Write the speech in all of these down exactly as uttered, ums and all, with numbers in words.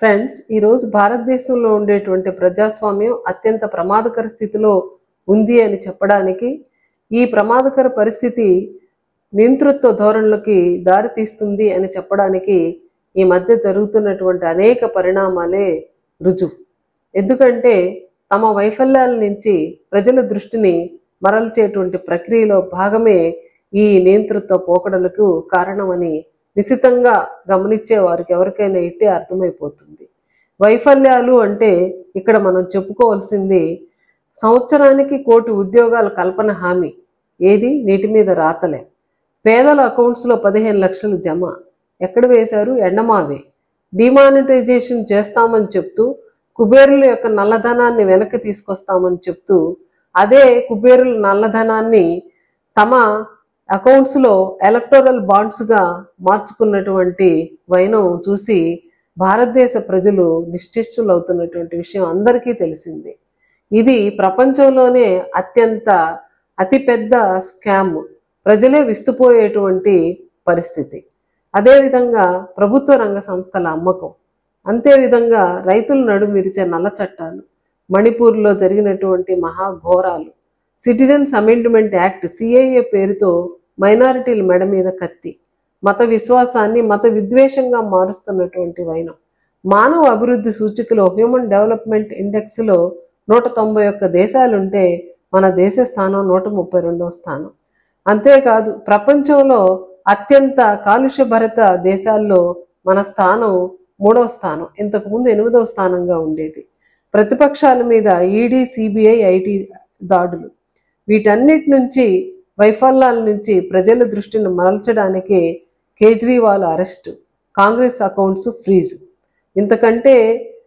Friends, ఈరోజు భారతదేశంలో ఉండేటువంటి ప్రజాస్వామ్యం అత్యంత ప్రమాదకర స్థితిలో ఉంది అని చెప్పడానికి, ఈ ప్రమాదకర పరిస్థితి నియంతృత్వ ధోరణులకి దారితీస్తుంది అని చెప్పడానికి ఈ మధ్య జరుగుతున్నటువంటి అనేక పరిణామాలే రుజువు. ఎందుకంటే తమ వైఫల్యాల నుంచి ప్రజల దృష్టిని మరల్చేటువంటి ప్రక్రియలో భాగమే ఈ నియంతృత్వ పోకడలకు కారణమని నిశితంగా గమనించే వారికి ఎవరికైనా ఇట్టే అర్థమైపోతుంది. వైఫల్యాలు అంటే ఇక్కడ మనం చెప్పుకోవాల్సింది సంవత్సరానికి కోటి ఉద్యోగాల కల్పన హామీ. ఏది? నీటి మీద రాతలే. పేదల అకౌంట్స్లో పదిహేను లక్షలు జమ. ఎక్కడ వేశారు? ఎండమావే. డిమానిటైజేషన్ చేస్తామని చెప్తూ కుబేరుల యొక్క నల్లధనాన్ని వెనక్కి తీసుకొస్తామని చెప్తూ అదే కుబేరుల నల్లధనాన్ని తమ అకౌంట్స్లో ఎలక్టోరల్ బాండ్స్గా మార్చుకున్నటువంటి వైనం చూసి భారతదేశ ప్రజలు నిశ్చేష్టులు అవుతున్నటువంటి విషయం అందరికీ తెలిసింది. ఇది ప్రపంచంలోనే అత్యంత అతిపెద్ద స్కామ్. ప్రజలే విస్తుపోయేటువంటి పరిస్థితి. అదేవిధంగా ప్రభుత్వ రంగ సంస్థల అమ్మకం, అంతేవిధంగా రైతుల నడుమిరిచే నల్ల చట్టాలు, మణిపూర్లో జరిగినటువంటి మహాఘోరాలు, సిటిజన్స్ అమెండ్మెంట్ యాక్ట్ సిఏఏ పేరుతో మైనారిటీల మెడ మీద కత్తి, మత విశ్వాసాన్ని మత విద్వేషంగా మారుస్తున్నటువంటి వైనం. మానవ అభివృద్ధి సూచికలో హ్యూమన్ డెవలప్మెంట్ ఇండెక్స్లో నూట తొంభై ఒక్క దేశాలుంటే మన దేశ స్థానం నూట ముప్పై రెండవ స్థానం. అంతేకాదు ప్రపంచంలో అత్యంత కాలుష్యభరిత దేశాల్లో మన స్థానం మూడవ స్థానం. ఇంతకుముందు ఎనిమిదవ స్థానంగా ఉండేది. ప్రతిపక్షాల మీద ఈడీ, సిబిఐ, ఐటీ దాడులు, వీటన్నిటి నుంచి వైఫల్యాల నుంచి ప్రజల దృష్టిని మరల్చడానికే Kejriwal arrest, Congress accounts freeze. ఇంతకంటే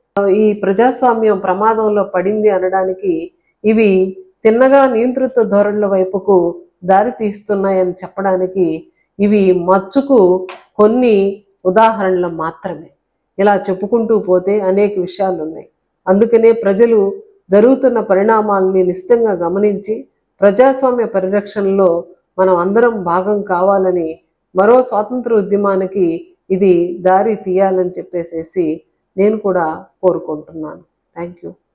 ఈ ప్రజాస్వామ్యం ప్రమాదంలో పడింది అనడానికి ఇవి తిన్నగా నియంతృత్వ ధోరణుల వైపుకు దారి తీస్తున్నాయని చెప్పడానికి ఇవి మచ్చుకు కొన్ని ఉదాహరణలు మాత్రమే. ఇలా చెప్పుకుంటూ పోతే అనేక విషయాలు ఉన్నాయి. అందుకనే ప్రజలు జరుగుతున్న పరిణామాలని నిశ్చితంగా గమనించి ప్రజాస్వామ్య పరిరక్షణలో మనం అందరం భాగం కావాలని, మరో స్వాతంత్ర ఉద్యమానికి ఇది దారి తీయాలని చెప్పేసేసి నేను కూడా కోరుకుంటున్నాను. Thank you.